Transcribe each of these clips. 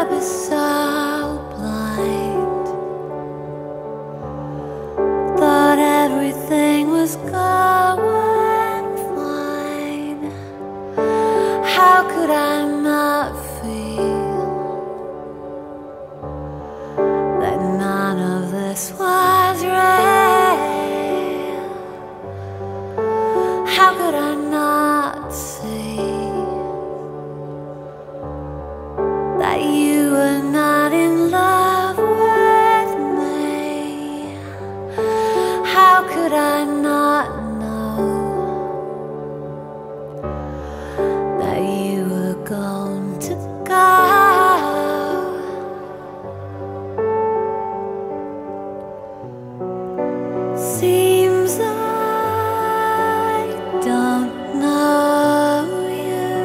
I'd be so blind. Thought everything was going fine. How could I not feel that none of this was real? How could I not see that you were not in love with me? How could I not know that you were going to go? Seems I don't know you.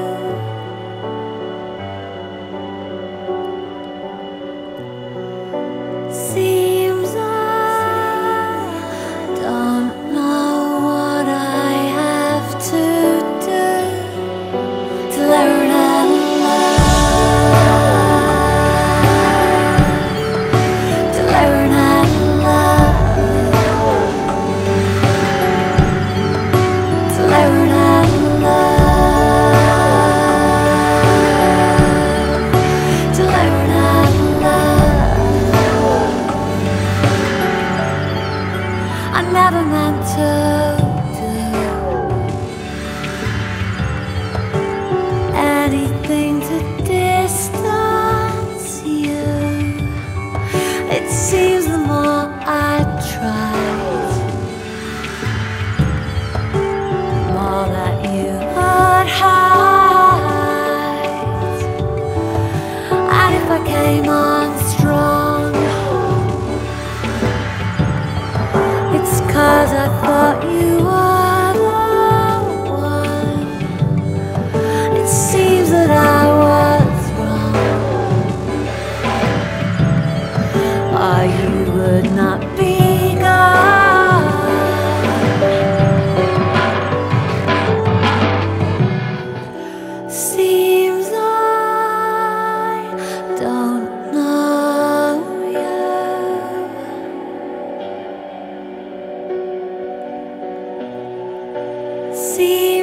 Seems I don't know what I have to do to learn how to love, to learn how to love, to learn how to love, to learn how to love. I never meant to do anything to distance you. It seems the more I tried, the more that you would hide. And if I came on strong, it's 'cause I thought you were the one. It seems that I was wrong, or you would not be gone. Seems I don't know you. See